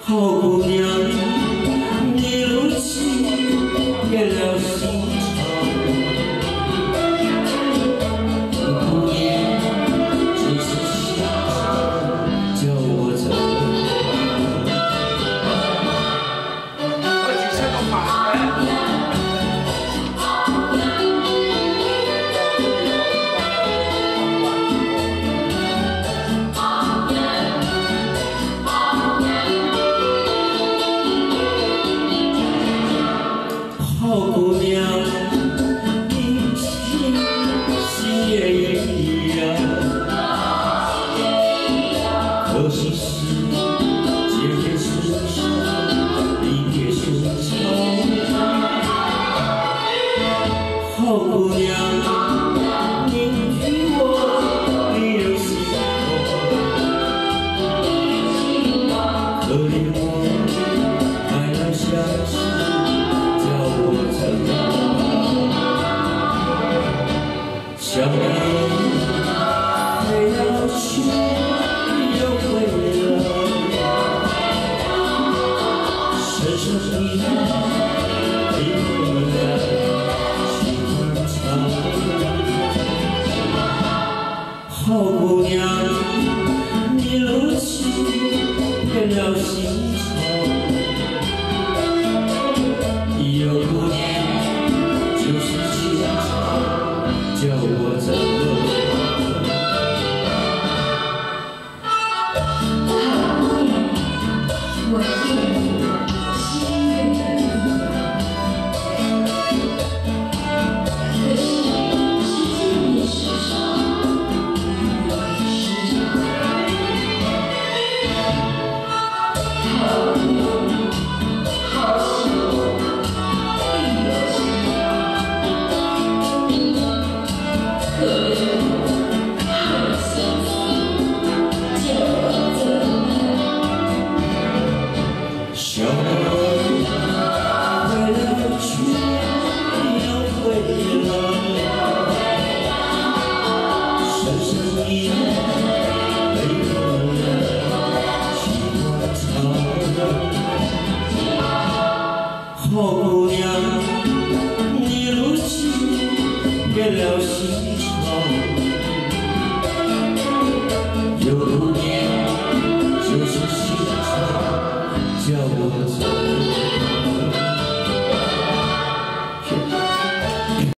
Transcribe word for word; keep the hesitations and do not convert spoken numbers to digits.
好姑娘，你如今变了心肠，不念就是想叫我走。 我几千个马好姑娘，你心心也一样，可惜是结别时常，离别时常。好姑娘，你与我没有心痛，可怜我爱来相思。想要飞到去，又回了，深深的离我来心肠。好姑娘，你如今变了心肠，有多年就是情长。叫我走。 我见你心愿，可惜是见面时常，离别时常。好姑娘，好希望必有情。可怜我爱了相思，叫我怎奈？ 笑容回了去，又回了，深深的泪落了心肠。好姑娘，你如今变了心肠。